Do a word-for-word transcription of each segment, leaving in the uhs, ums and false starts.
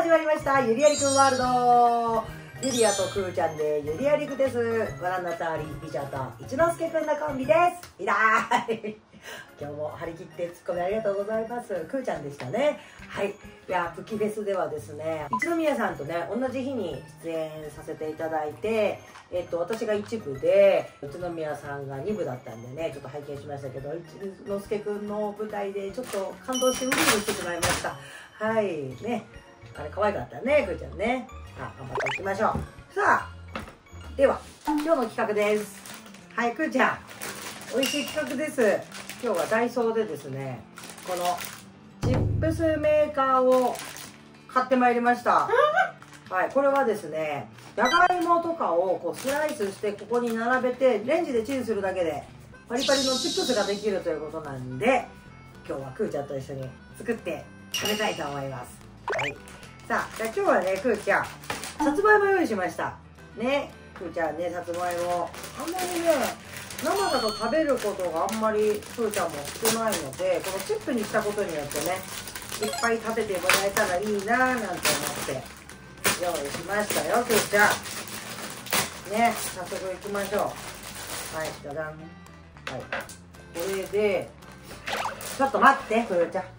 始まりましたゆりやりくんワールド。ゆりやとくーちゃんでゆりやりくです。ご覧の通り美女と一之輔くんのコンビです。いらーい今日も張り切ってツッコミありがとうございます。くーちゃんでしたね。はい。いやプキフェスではですね、一宮さんとね同じ日に出演させていただいて、えっと私が一部で一宮さんが二部だったんでね、ちょっと拝見しましたけど、一之輔くんの舞台でちょっと感動してうるうるしてしまいました。はいね、あれ可愛かったね、くーちゃんね。さあ頑張っていきましょう。さあでは今日の企画です。はい、くーちゃん美味しい企画です。今日はダイソーでですね、このチップスメーカーを買ってまいりました。はい、これはですね、じゃがいもとかをこうスライスしてここに並べてレンジでチンするだけでパリパリのチップスができるということなんで、今日はくーちゃんと一緒に作って食べたいと思います。はい、さあじゃあ今日はね、くーちゃんさつまいも用意しましたね。くーちゃんね、さつまいもあんまりね生だと食べることがあんまりくーちゃんも少ないので、このチップにしたことによってね、いっぱい食べてもらえたらいいなーなんて思って用意しましたよ、くーちゃんね。早速いきましょう。はい、じゃじゃん。はい、これでちょっと待って、くーちゃん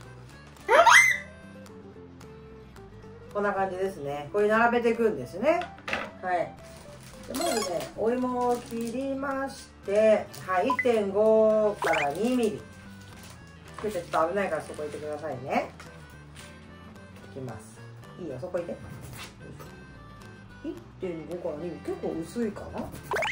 こんな感じですね。これ並べていくんですね。はい、まずね、お芋を切りまして、はい、いってんごからにミリ。くーちゃんちょっと危ないからそこ置いてくださいね。いきます。いいよ、そこ置いて。いってんごからにミリ、結構薄いかな。よ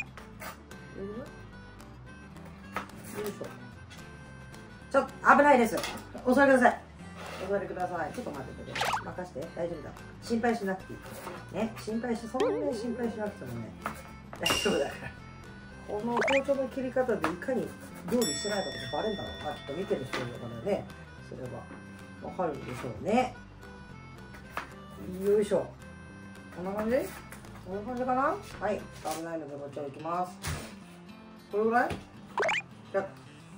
いしょ。ちょっと危ないです。お座りください。お座りください。ちょっと待ってて、任して、大丈夫だ。心配しなくていい。ね、心配し、そんなに心配しなくてもね、大丈夫だから。この包丁の切り方でいかに料理してないかってバレんだろうな。ちょっと見てる人だからね、それはわかるんでしょうね。よいしょ。こんな感じ？こんな感じかな？はい。危ないのでこっちをいきます。これぐらい？やっ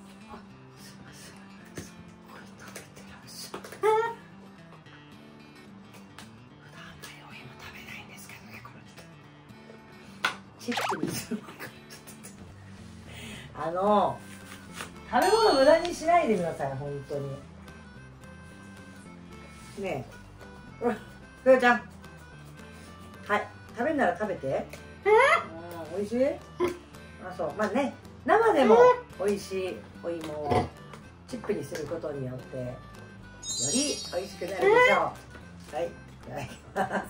チップにするあの食べ物無駄にしないでください、本当にねえ。くーちゃん、はい、食べるなら食べて。うん、おいしい。あ、そう、まあね、生でもおいしいお芋をチップにすることによってよりおいしくなるでしょう。はい、いただきます。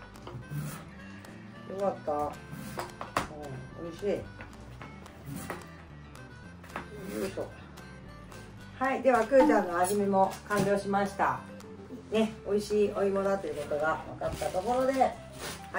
よかった。うん、おいしい。よいしょ。はい、ではくーちゃんの味見も完了しましたね。美味しいお芋だということが分かったところで、はい、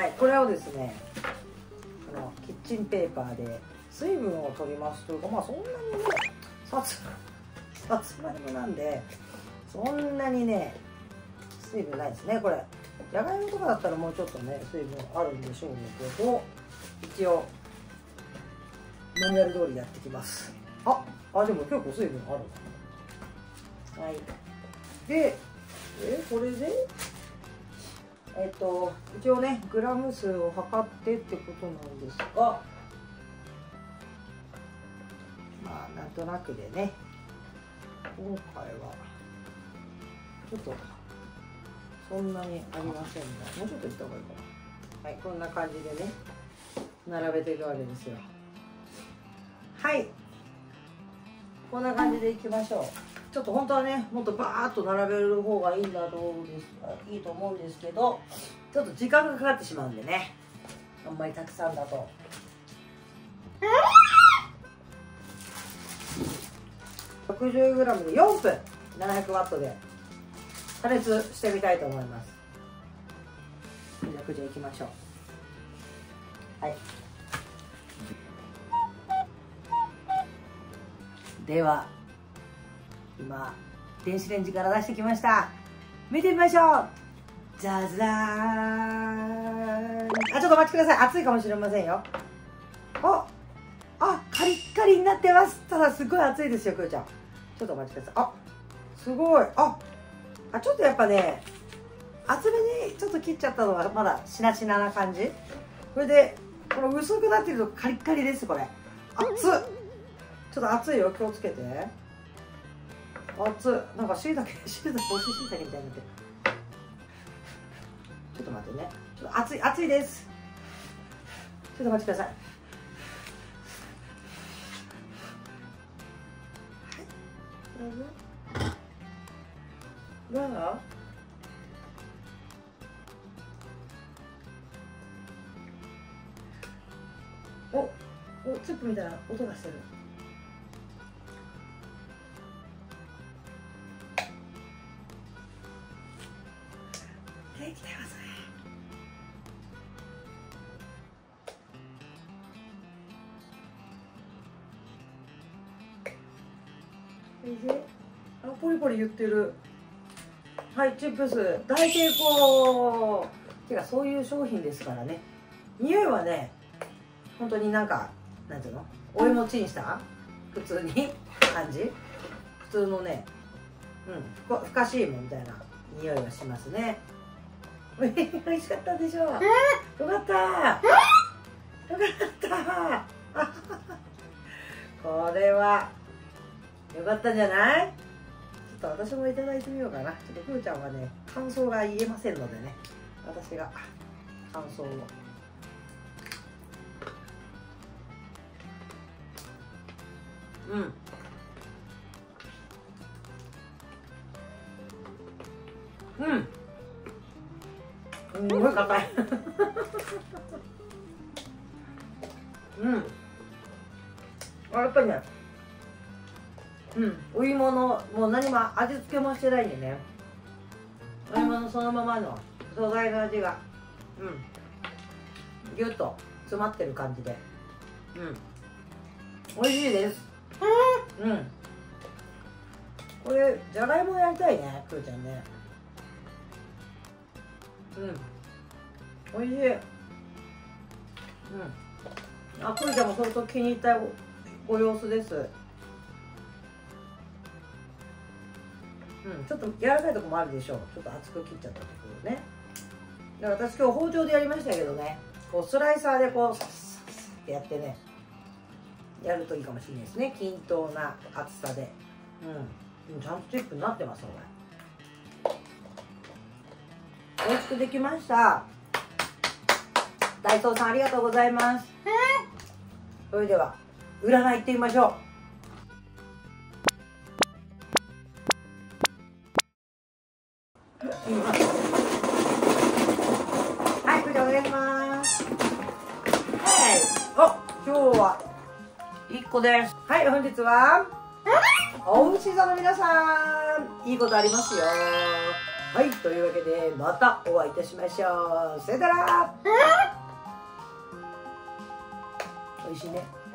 これをですね、このキッチンペーパーで水分を取りますというか、まあそんなにね、さつさつまいもなんでそんなにね水分ないですね。これじゃがいもとかだったらもうちょっとね水分あるんでしょうけど、一応マニュアル通りやってきます。ああ、でも結構水分あるな。はい、でえこれでえっと一応ねグラム数を測ってってことなんですが、まあなんとなくでね、今回はちょっとそんなにありませんが、もうちょっといった方がいいかな。はい、こんな感じでね並べていくわけですよ。はい、こんな感じでいきましょう。ちょっと本当はねもっとバーッと並べる方がいいんだと思うんですいいと思うんですけど、ちょっと時間がかかってしまうんでね、あんまりたくさんだと。ろくじゅうグラム でよんぷんななひゃくワットで加熱してみたいと思います。じゃあくじいきましょう。はい、では今電子レンジから出してきました。見てみましょう。じゃじゃーん。あ、ちょっとお待ちください。熱いかもしれませんよ。ああ、カリッカリになってます。ただすごい熱いですよ、くーちゃん。ちょっとお待ちください。あ、すごい。ああ、ちょっとやっぱね厚めにちょっと切っちゃったのはまだしなしなな感じ。これでこの薄くなってるとカリッカリです。これ熱っ、ちょっと熱いよ、気をつけて。熱っ、なんかしいたけしいたけ干ししいたけみたいになってる。ちょっと待ってね、ちょっと熱い熱いです。ちょっと待ってください。はい、わあ、おお、チップみたいな音がしてる。できてますね。おいしい。あ、ポリポリ言ってる。はい、チップス大成功。てかそういう商品ですからね。匂いはね、本当になんかなんていうの、お芋チンした普通に感じ、普通のね、うん、ふかしいもんみたいな匂いがしますね。美味しかったでしょ。よかったよかったこれはよかったんじゃない。ちょっと私もいただいてみようかな。ちょっとふーちゃんはね、感想が言えませんのでね、私が感想を。うんうんすごい硬いうんあ、やっぱりね、うんお芋のもう何も味付けもしてないんでね、お芋のそのままの素材の味がうんぎゅっと詰まってる感じで、うん美味しいです。うん、これじゃがいもやりたいね、くーちゃんね。うん、おいしい。うん、あ、くーちゃんも相当気に入ったご様子です。うん、ちょっと柔らかいとこもあるでしょう。ちょっと厚く切っちゃったところね。で、私今日包丁でやりましたけどね、こうスライサーでこうサッサッサッってやってね、やるといいかもしれないですね。均等な厚さで。うん、ちゃんとチップになってます。これ美味しくできました。ダイソーさんありがとうございます。それでは占い行ってみましょう。はい、これでお願いします。はい、お、今日はいっこです。はい、本日はおうし座の皆さん、いいことありますよ。はい、というわけでまたお会いいたしましょう。さよなら。おいしいね。